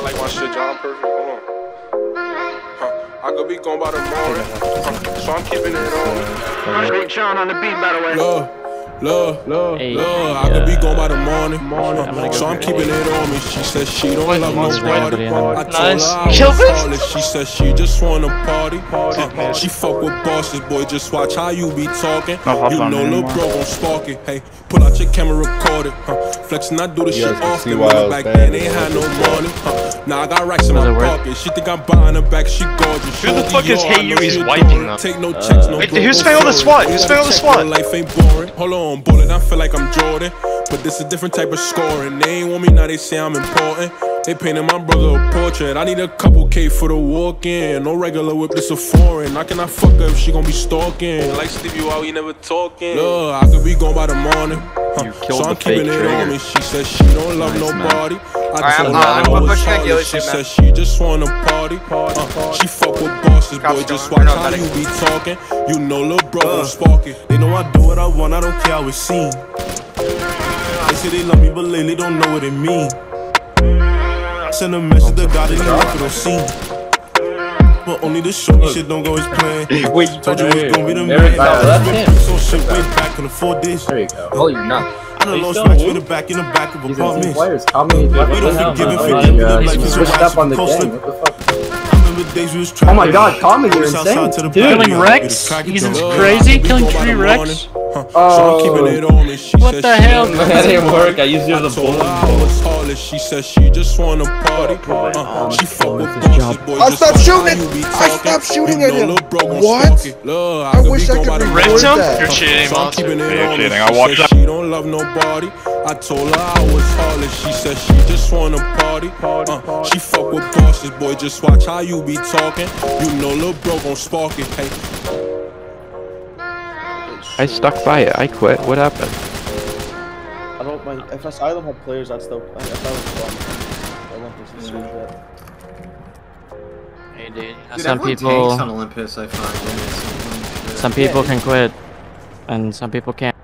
like my shit, John Perfect. Hold on. I could be gone by the morning, so I'm keeping it on. Big Sean on the beat, by the way. Love, I could be gone by the morning, so I'm keeping it on me. She says she don't love nobody. I told her I was flawless. She says she just wanna party. She fuck with bosses, boy. Just watch how you be talking. You know lil' bro gon' spark it. Hey, pull out your camera, record it. Flexing, I do this shit often. Back then ain't had no money. Now I got racks in my pocket. She think I'm buying her back. She gorgeous. Who the fuck is Hey You? He's wiping them. Take no checks, no. Wait, who's failed the SWAT? Who's failed the SWAT? Life ain't boring. Hold on. Bullet, I feel like I'm Jordan, but this a different type of scoring. They ain't want me now, they say I'm important. They painted my brother a portrait. I need a couple K for the walk-in. No regular whip, this a foreign. I cannot fuck her if she gon' be stalking. Like Stevie while we never talking. Look, I could be gone by the morning, so I'm keeping it on me. She says she don't love nobody. I told her I was heartless. She says she just wanna party. She fuck with bosses, boy. Just watch how you be talking. You know lil' bro gon' spark it. They know I do what I want, I don't care how it's seen. They say they love me, but lately don't know what it mean. Send a message to God, they don't feel seen. But only to show you shit don't go as planned. Wait, told you it's gonna be the man. So shit way back can afford this. There you go. Oh, you're not. I done lost match in the back of apartments. Players, how many? We don't forgive if it give me the life is switched up on the game. What the fuck? Oh my god, Tommy, you're insane. Killing Rex? He's crazy? Killing 3 Rex? What the hell? That didn't work. I used the bullet. She says she just wanna party. She fuck with bosses, boy. I stopped shooting! I stopped shooting at him! What? I wish I could record that. You're cheating, monster. You're cheating. I watched that. She don't love nobody. I told her I was heartless. She said she just wanna party. She fuck with bosses, boy. Just watch how you be talking. You know lil' bro gon' spark it. Hey. I stuck by it. I quit. What happened? I don't mind. If I don't have players, I'd still. If I was fun, Olympus is so good. Hey, dude. Dude, Some people. On Olympus, I find. Some people can quit, and some people can't.